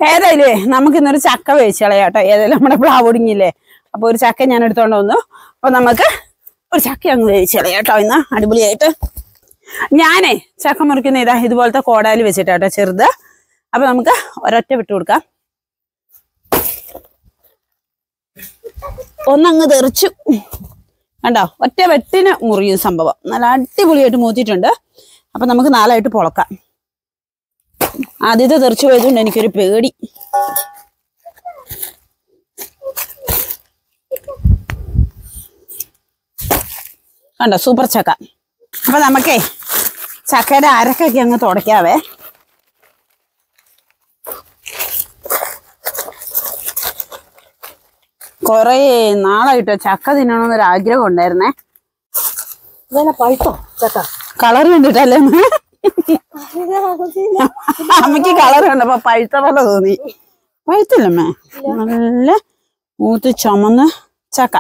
ഏതായാലും നമുക്ക് ഇന്നൊരു ചക്ക വേവിച്ച് കളയാട്ടോ. ഏതായാലും നമ്മുടെ പ്ലാവ് ഒടുങ്ങിയില്ലേ. അപ്പൊ ഒരു ചക്ക ഞാൻ എടുത്തോണ്ട് വന്നു. അപ്പൊ നമുക്ക് ഒരു ചക്ക അങ്ങ് വേവിച്ച് കളയാട്ടോ ഇന്ന് അടിപൊളിയായിട്ട്. ഞാനേ ചക്ക മുറിക്കുന്ന ഇതാ ഇതുപോലത്തെ കോടാലി വെച്ചിട്ടാട്ടോ, ചെറുത്. അപ്പൊ നമുക്ക് ഒരൊറ്റ വിട്ട് കൊടുക്കാം. ഒന്നങ്ങ് തെറിച്ചു കണ്ടോ, ഒറ്റ വെട്ടിന് മുറിയും സംഭവം. നല്ല അടിപൊളിയായിട്ട് മൂത്തിട്ടുണ്ട്. അപ്പൊ നമുക്ക് നാലായിട്ട് പൊളക്കാം. ആദ്യത്തെ തെറിച്ചു പോയതുകൊണ്ട് എനിക്കൊരു പേടി. കണ്ടോ, സൂപ്പർ ചക്ക. അപ്പൊ നമുക്കേ ചക്കയുടെ അരക്കൊക്കെ അങ്ങ് തുടയ്ക്കാവേ. കൊറേ നാളായിട്ടോ ചക്ക തിന്നണമെന്നൊരു ആഗ്രഹം ഉണ്ടായിരുന്നേ. പഴുത്തോ ചക്ക? കളർ കണ്ടിട്ടല്ലേ അമ്മക്ക് കളർ കണ്ടപ്പോ പഴുത്ത പോലെ തോന്നി. പഴുത്തില്ലമ്മേ, നല്ല മൂത്ത് ചുമന്ന് ചക്ക.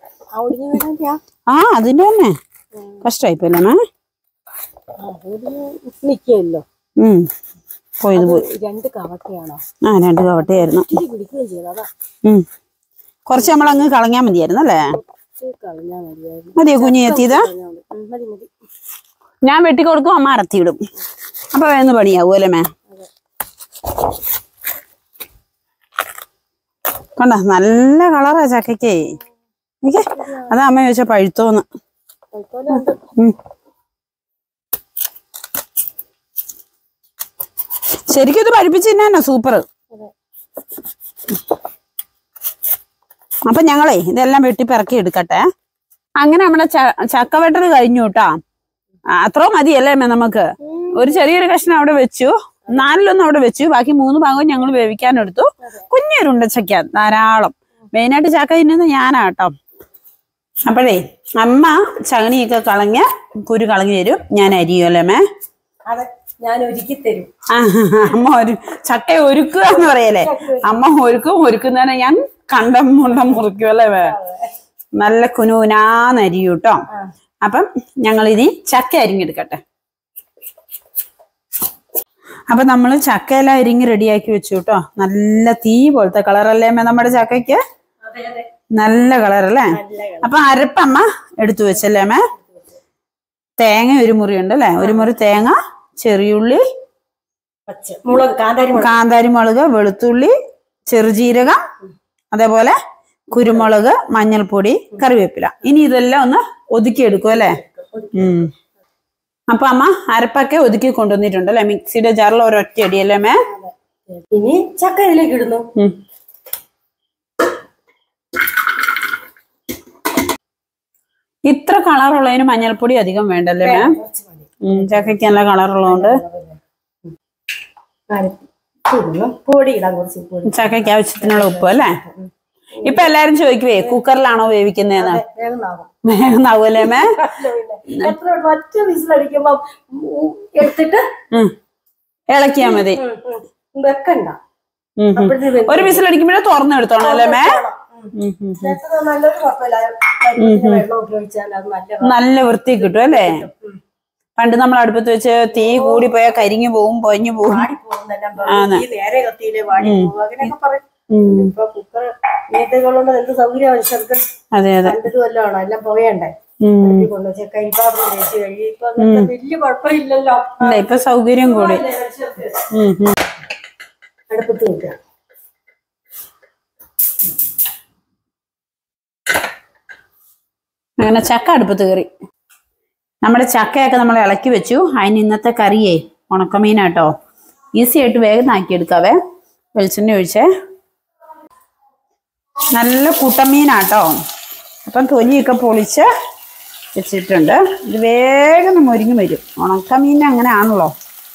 ആ അതിന്റെ തന്നെ കഷ്ടായിപ്പോയില്ലമ്മേ. പോയത് പോയി. രണ്ട് കവട്ടയാണോ? ആ, രണ്ട് കവട്ടയായിരുന്നു. കുറച്ച് നമ്മളങ്ങ് കളഞ്ഞാ മതിയായിരുന്നു അല്ലേ? മതിയോ കുഞ്ഞി എത്തിയത്? ഞാൻ വെട്ടിക്കൊടുക്കും, അമ്മ അടത്തിയിടും. അപ്പൊ വേഗം പണിയാവൂ അല്ലേ മേ? കണ്ട നല്ല കളറാ ചക്കയ്ക്ക്. അതാ അമ്മ ചോദിച്ച പഴുത്തോന്ന്. ശരിക്കും ഇത് പഴുപ്പിച്ച് തന്നെയാണോ സൂപ്പർ. അപ്പൊ ഞങ്ങളെ ഇതെല്ലാം വെട്ടിപ്പിറക്കി എടുക്കട്ടെ. അങ്ങനെ നമ്മുടെ ചക്ക വെട്ടൽ കഴിഞ്ഞു കേട്ടാ. അത്രോ മതിയല്ലേ നമുക്ക്. ഒരു ചെറിയൊരു കഷ്ണം അവിടെ വെച്ചു, നാലിലൊന്നും അവിടെ വെച്ചു. ബാക്കി 3 ഭാഗവും ഞങ്ങൾ വേവിക്കാനെടുത്തു. കുഞ്ഞൊരുണ്ട ചക്ക ധാരാളം. മെയിനായിട്ട് ചക്ക തിന്നുന്നത് ഞാനാട്ടോ. അപ്പോഴേ അമ്മ ചകണിയൊക്കെ കളഞ്ഞ് കുരു കളഞ്ഞു തരും, ഞാൻ അരിയും അല്ലേ മേ? ഞാൻ ഒരുക്കി തരും. അമ്മ ചക്ക ഒരുക്കുക എന്ന് പറയല്ലേ. അമ്മ ഒരുക്കുന്നതിനെ ഞാൻ കണ്ടം മുണ്ടം മുറിക്കും അല്ലേ മേ? നല്ല കുനൂനാന്നരിയും കേട്ടോ. അപ്പം ഞങ്ങളിനി ചക്ക അരിഞ്ഞെടുക്കട്ടെ. അപ്പൊ നമ്മള് ചക്കയെല്ലാം അരിഞ്ഞ് റെഡിയാക്കി വെച്ചു കേട്ടോ. നല്ല തീ പോലത്തെ കളറല്ലേ നമ്മുടെ ചക്കയ്ക്ക്? നല്ല കളറല്ലേ? അപ്പൊ അരപ്പമ്മ എടുത്തു വെച്ചല്ലേ മേ? തേങ്ങ ഒരു മുറി ഉണ്ട് അല്ലേ? ഒരു മുറി തേങ്ങ, ചെറിയുള്ളി, കാന്താരി മുളക്, വെളുത്തുള്ളി, ചെറുജീരകം, അതേപോലെ കുരുമുളക്, മഞ്ഞൾപ്പൊടി, കറിവേപ്പില. ഇനി ഇതെല്ലാം ഒന്ന് ഒതുക്കിയെടുക്കും അല്ലേ? അപ്പൊ അമ്മ അരപ്പൊക്കെ ഒതുക്കി കൊണ്ടുവന്നിട്ടുണ്ട് അല്ലെ? മിക്സിയുടെ ജാറിൽ ഒരൊറ്റ അടിയല്ലേ മേ? ഇനി ചക്ക ഇതിലേക്ക് ഇടുന്നു. ഇത്ര കളറുള്ളതിന് മഞ്ഞൾപ്പൊടി അധികം വേണ്ടല്ലേ മേ? ചക്കയ്ക്ക് നല്ല കളറുള്ളതുകൊണ്ട് ചക്കയ്ക്ക് ആവശ്യത്തിനുള്ള ഉപ്പ് അല്ലേ? ഇപ്പൊ എല്ലാരും ചോദിക്കുവേ കുക്കറിലാണോ വേവിക്കുന്നതെന്ന്. വേഗന്നാവും അല്ലേ മേ? ഇളക്കിയാ മതി. ഒരു വിസിലടിക്കുമ്പോഴേ തുറന്നെടുത്തോണം അല്ലേ മേ? നല്ല വൃത്തി കിട്ടും അല്ലേ? പണ്ട് നമ്മൾ അടുപ്പത്ത് വെച്ച് തീ കൂടി പോയാൽ കരിഞ്ഞു പോവും, പൊഞ്ഞു പോവും. അതെ അതെ, എല്ലാം പോയണ്ടേ. വലിയ കുഴപ്പമില്ലല്ലോ, ഇപ്പൊ സൗകര്യം കൂടി. അടുപ്പത്ത് വെക്കുക. അങ്ങനെ ചക്ക അടുപ്പത്ത് കയറി. നമ്മുടെ ചക്കയൊക്കെ നമ്മൾ ഇളക്കി വെച്ചു. അതിന് ഇന്നത്തെ കറിയേ ഉണക്കമീനാട്ടോ. ഈസി ആയിട്ട് വേഗം ആക്കിയെടുക്കാവേ. വെളിച്ചെണ്ണ ഒഴിച്ചേ. നല്ല കുട്ടമീനാട്ടോ. അപ്പം തൊലിയൊക്കെ പൊളിച്ച് വെച്ചിട്ടുണ്ട്. ഇത് വേഗം മുരിഞ്ഞു വരും. ഉണക്കമീൻ അങ്ങനെ ആണല്ലോ.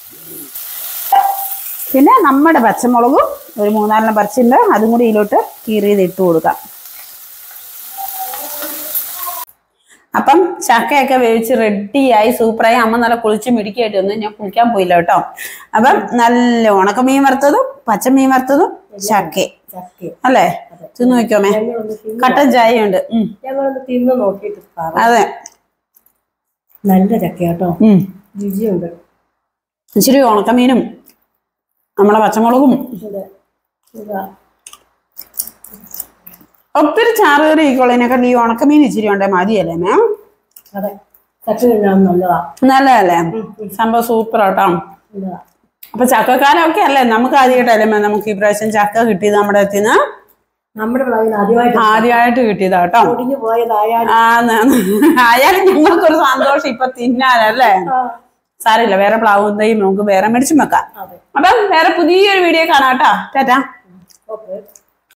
പിന്നെ നമ്മുടെ പച്ചമുളകും ഒരു 3-4 പറിച്ചിട്ടുണ്ട്, അതും കൂടി ഇതിലോട്ട് കീറിയത് ഇട്ട് കൊടുക്കാം. അപ്പം ചക്കയൊക്കെ വേവിച്ച് റെഡിയായി സൂപ്പറായി. അമ്മ നല്ല കുളിച്ച് മിടിക്കായിട്ട് വന്ന്. ഞാൻ കുളിക്കാൻ പോയില്ല കേട്ടോ. അപ്പം നല്ല ഉണക്കമീൻ വറുത്തതും പച്ചമീൻ വറുത്തതും ചക്ക അല്ലേ? തിന്നു നോക്കിയോമേ. കട്ടൻ ചായ ഉണ്ട്. അതെ, നല്ല ചക്ക കേട്ടോ, രുചിയുണ്ട്. ഇച്ചിരി ഉണക്കമീനും നമ്മളെ പച്ചമുളകും ഇതാ. ഒത്തിരി ചാറ് കറി ഇരിക്കുള്ളതിനൊക്കെ ഈ ഉണക്കമീൻ ഇച്ചിരി ഉണ്ടേ മതിയല്ലേ മാം? അതെ, ചക്ക തിന്നാൻ നല്ലതാ. നല്ലതല്ലേ? സംഭവം സൂപ്പർ ആട്ടോ. നല്ലതാ. അപ്പൊ ചക്കക്കാലമൊക്കെ അല്ലേ നമുക്ക് ആദ്യമായിട്ടല്ലേ മാം നമുക്ക് ഈ പ്രാവശ്യം ചക്ക കിട്ടിയത് നമ്മുടെ എത്തിന്ന്? നമ്മുടെ പ്രായം ആദ്യമായിട്ട് കിട്ടിയതാട്ടോ. ഒടിഞ്ഞു പോയതായാലും ആയാലും ഞങ്ങൾക്കൊരു സന്തോഷം ഇപ്പൊ തിന്നാനല്ലേ. സാരമില്ല, വേറെ പ്ലാവും തൈയും നമുക്ക് വേറെ മേടിച്ചും വെക്കാം. അപ്പം വേറെ പുതിയൊരു വീഡിയോ കാണാം കേട്ടോ. ടാറ്റാ. ഓക്കെ.